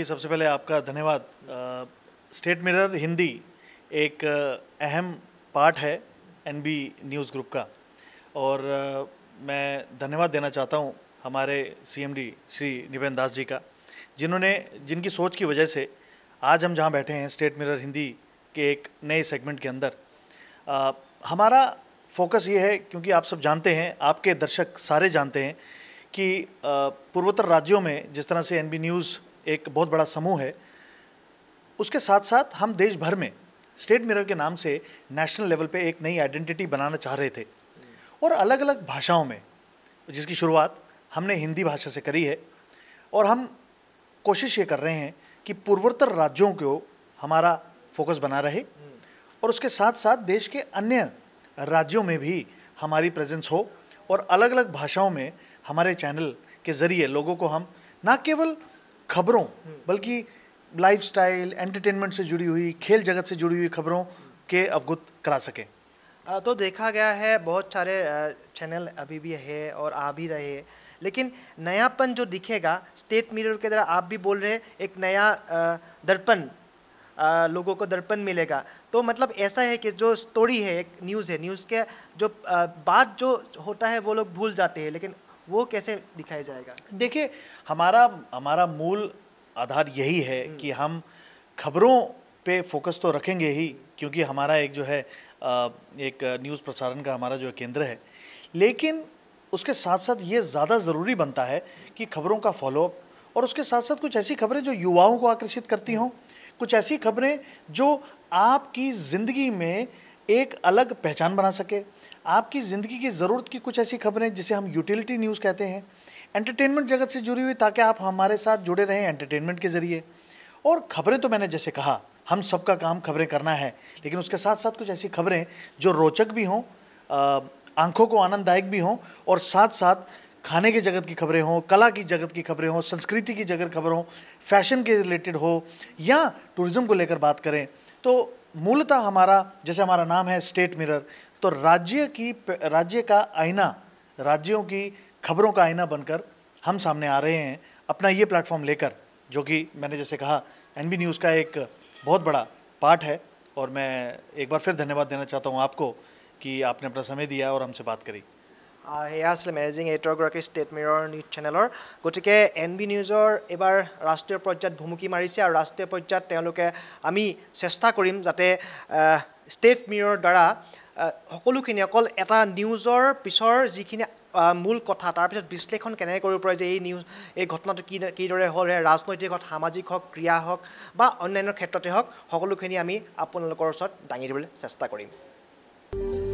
सबसे पहले आपका धन्यवाद। स्टेट मिरर हिंदी एक अहम पार्ट है एनबी न्यूज़ ग्रुप का, और मैं धन्यवाद देना चाहता हूं हमारे सीएमडी श्री निपेंद्र दास जी का, जिनकी सोच की वजह से आज हम जहां बैठे हैं स्टेट मिरर हिंदी के एक नए सेगमेंट के अंदर। हमारा फोकस ये है, क्योंकि आप सब जानते हैं, आपके दर्शक सारे जानते हैं कि पूर्वोत्तर राज्यों में जिस तरह से एनबी न्यूज़ एक बहुत बड़ा समूह है, उसके साथ साथ हम देश भर में स्टेट मिरर के नाम से नेशनल लेवल पे एक नई आइडेंटिटी बनाना चाह रहे थे, और अलग अलग भाषाओं में, जिसकी शुरुआत हमने हिंदी भाषा से करी है। और हम कोशिश ये कर रहे हैं कि पूर्वोत्तर राज्यों को हमारा फोकस बना रहे, और उसके साथ साथ देश के अन्य राज्यों में भी हमारी प्रेजेंस हो, और अलग अलग भाषाओं में हमारे चैनल के ज़रिए लोगों को हम ना केवल खबरों बल्कि लाइफस्टाइल, एंटरटेनमेंट से जुड़ी हुई, खेल जगत से जुड़ी हुई खबरों के अवगत करा सकें। तो देखा गया है बहुत सारे चैनल अभी भी है और आ भी रहे हैं, लेकिन नयापन जो दिखेगा स्टेट मिरर के द्वारा, आप भी बोल रहे हैं एक नया दर्पण, लोगों को दर्पण मिलेगा। तो मतलब ऐसा है कि जो स्टोरी है, एक न्यूज़ है, न्यूज़ के जो बात जो होता है वो लोग भूल जाते हैं, लेकिन वो कैसे दिखाया जाएगा? देखिए, हमारा मूल आधार यही है कि हम खबरों पे फोकस तो रखेंगे ही, क्योंकि हमारा एक जो है एक न्यूज़ प्रसारण का हमारा जो केंद्र है, लेकिन उसके साथ साथ ये ज़्यादा ज़रूरी बनता है कि खबरों का फॉलोअप, और उसके साथ साथ कुछ ऐसी खबरें जो युवाओं को आकर्षित करती हों, कुछ ऐसी खबरें जो आपकी ज़िंदगी में एक अलग पहचान बना सके, आपकी ज़िंदगी की ज़रूरत की कुछ ऐसी खबरें जिसे हम यूटिलिटी न्यूज़ कहते हैं, एंटरटेनमेंट जगत से जुड़ी हुई, ताकि आप हमारे साथ जुड़े रहें एंटरटेनमेंट के ज़रिए। और खबरें तो मैंने जैसे कहा, हम सबका काम खबरें करना है, लेकिन उसके साथ साथ कुछ ऐसी खबरें जो रोचक भी हों, आंखों को आनंददायक भी हों, और साथ साथ खाने के जगत की खबरें हों, कला की जगत की खबरें हों, संस्कृति की जगत खबर हों, फैशन के रिलेटेड हो, या टूरिज़्म को लेकर बात करें। तो मूलतः हमारा, जैसे हमारा नाम है स्टेट मिरर, तो राज्य का आईना, राज्यों की खबरों का आईना बनकर हम सामने आ रहे हैं अपना ये प्लेटफॉर्म लेकर, जो कि मैंने जैसे कहा एनबी न्यूज़ का एक बहुत बड़ा पार्ट है। और मैं एक बार फिर धन्यवाद देना चाहता हूँ आपको कि आपने अपना समय दिया और हमसे बात करी। সেয়া আছিলে মেনেজিং এডিটৰগৰাকী ষ্টেট মিৰৰ নিউজ চেনেলৰ। গতিকে এনবি নিউজৰ এবাৰ ৰাষ্ট্ৰীয় পৰ্যায়ত ভুমুকি মাৰিছে, আৰু ৰাষ্ট্ৰীয় পৰ্যায়ত তেওঁলোকে আমি চেষ্টা কৰিম যাতে ষ্টেট মিৰৰ দ্বাৰা সকলোখিনি, অকল এটা নিউজৰ পিছৰ যিখিনি মূল কথা, তাৰপিছত বিশ্লেষণ কেনেকৈ কৰিব পাৰে যে এই ঘটনাটো কিদৰে হ'ল, ৰাজনৈতিক হওক, সামাজিক হওক, ক্ৰীড়া হওক বা অন্যান্য ক্ষেত্ৰতে হওক, সকলোখিনি আমি আপোনালোকৰ ওচৰত দাঙি দিবলৈ চেষ্টা কৰিম।